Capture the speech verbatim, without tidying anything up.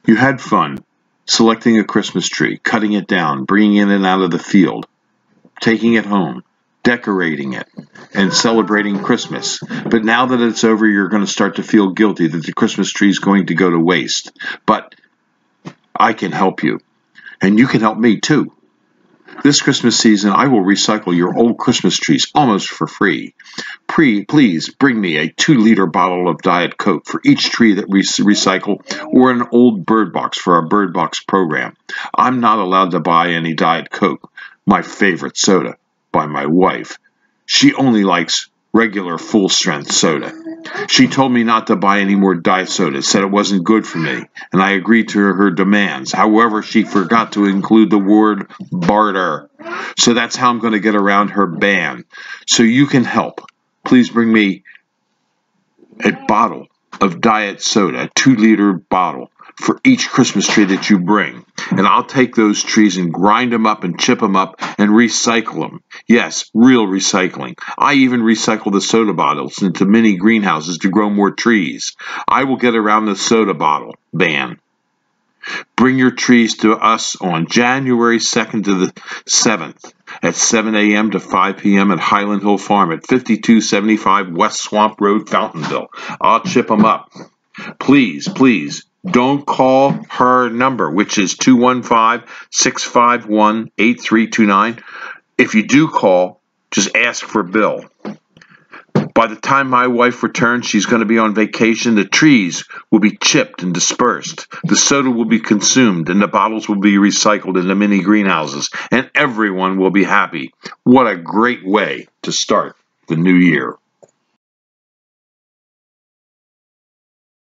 You had fun selecting a Christmas tree, cutting it down, bringing it in and out of the field, taking it home, decorating it, and celebrating Christmas. But now that it's over, you're going to start to feel guilty that the Christmas tree is going to go to waste. But I can help you, and you can help me too. This Christmas season, I will recycle your old Christmas trees almost for free. Pre, please bring me a two-liter bottle of Diet Coke for each tree that we recycle, or an old Bird Box for our Bird Box program. I'm not allowed to buy any Diet Coke, my favorite soda, by my wife. She only likes regular full-strength soda. She told me not to buy any more diet soda, said it wasn't good for me, and I agreed to her demands. However, she forgot to include the word barter. So that's how I'm going to get around her ban. So you can help. Please bring me a bottle of diet soda, a two-liter bottle, for each Christmas tree that you bring. And I'll take those trees and grind them up and chip them up and recycle them. Yes, real recycling. I even recycle the soda bottles into mini greenhouses to grow more trees. I will get around the soda bottle ban. Bring your trees to us on January second to the seventh at seven A M to five P M at Highland Hill Farm at fifty-two seventy-five West Swamp Road, Fountainville. I'll chip them up. Please, please, don't call her number, which is two one five, six five one, eight three two nine. If you do call, just ask for Bill. By the time my wife returns, she's going to be on vacation. The trees will be chipped and dispersed. The soda will be consumed, and the bottles will be recycled into mini greenhouses, and everyone will be happy. What a great way to start the new year.